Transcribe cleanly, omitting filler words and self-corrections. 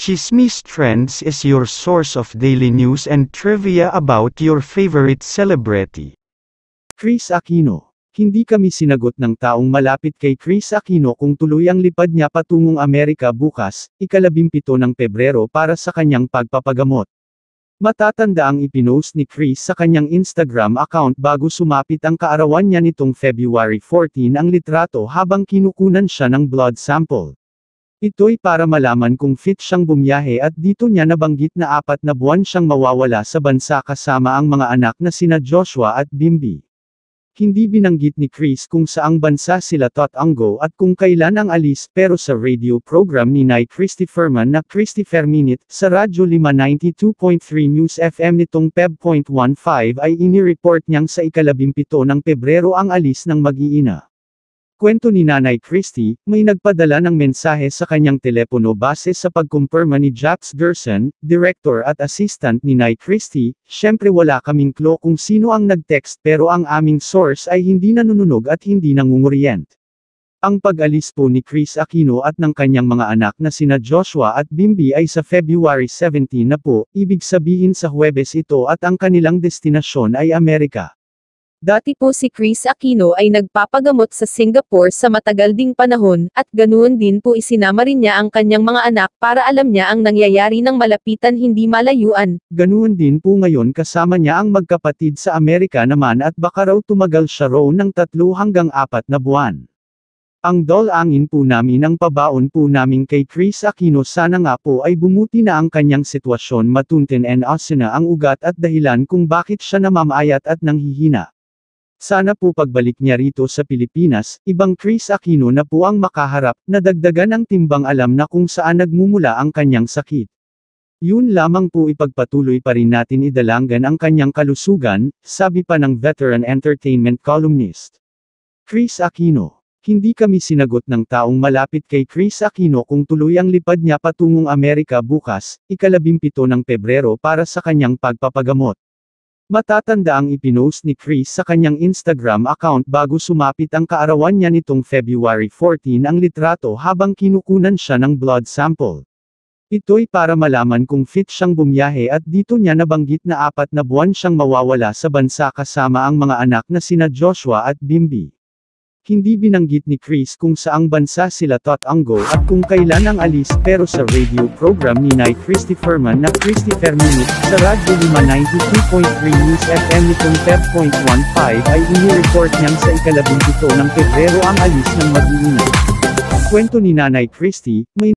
Chismis Trends is your source of daily news and trivia about your favorite celebrity. Kris Aquino. Hindi kami sinagot ng taong malapit kay Kris Aquino kung tuloy ang lipad niya patungong Amerika bukas, ika-17 ng Pebrero para sa kanyang pagpapagamot. Matatanda ang ipinost ni Kris sa kanyang Instagram account bago sumapit ang kaarawan niya nitong February 14 ang litrato habang kinukunan siya ng blood sample. Ito'y para malaman kung fit siyang bumiyahe at dito niya nabanggit na 4 na buwan siyang mawawala sa bansa kasama ang mga anak na sina Joshua at Bimby. Hindi binanggit ni Kris kung saang bansa sila tatango at kung kailan ang alis pero sa radio program ni Nay Christy Ferman na Christopher Minute sa Radyo 592.3 News FM nitong Feb.15 ay inireport niyang sa ika-17 ng Pebrero ang alis ng mag-iina. Kwento ni Nanay Christy, may nagpadala ng mensahe sa kanyang telepono base sa pagkumpirma ni Jax Gerson, director at assistant ni Nay Christy. Syempre wala kaming clue kung sino ang nag-text pero ang aming source ay hindi nanununog at hindi nangunguriyent. Ang pag-alis po ni Kris Aquino at ng kanyang mga anak na sina Joshua at Bimby ay sa February 17 na po, ibig sabihin sa Huwebes ito at ang kanilang destinasyon ay Amerika. Dati po si Kris Aquino ay nagpapagamot sa Singapore sa matagal ding panahon, at ganoon din po isinama rin niya ang kanyang mga anak para alam niya ang nangyayari ng malapitan hindi malayuan. Ganoon din po ngayon kasama niya ang magkapatid sa Amerika naman at baka raw tumagal siya raw ng 3 hanggang 4 na buwan. Ang dalangin po namin ang pabaon po namin kay Kris Aquino sana nga po ay bumuti na ang kanyang sitwasyon matuntin and asina ang ugat at dahilan kung bakit siya namamayat at nanghihina. Sana po pagbalik niya rito sa Pilipinas, ibang Kris Aquino na po ang makaharap, na dagdagan ang timbang alam na kung saan nagmumula ang kanyang sakit. Yun lamang po ipagpatuloy pa rin natin idalanggan ang kanyang kalusugan, sabi pa ng veteran entertainment columnist. Kris Aquino. Hindi kami sinagot ng taong malapit kay Kris Aquino kung tuloy ang lipad niya patungong Amerika bukas, ika-17 ng Pebrero para sa kanyang pagpapagamot. Matatanda ang ipinost ni Kris sa kanyang Instagram account bago sumapit ang kaarawan niya nitong February 14 ang litrato habang kinukunan siya ng blood sample. Ito'y para malaman kung fit siyang bumiyahe at dito niya nabanggit na 4 na buwan siyang mawawala sa bansa kasama ang mga anak na sina Joshua at Bimby. Hindi binanggit ni Kris kung saang bansa sila tatango at kung kailan ang alis pero sa radio program ni Nay Christy Ferman na Christopher Minute sa Radyo 592.3 News FM nitong Feb.15 ay inireport niyang sa ika-17 ng Pebrero ang alis ng mag-iina. Kwento ni Nanay Christy, may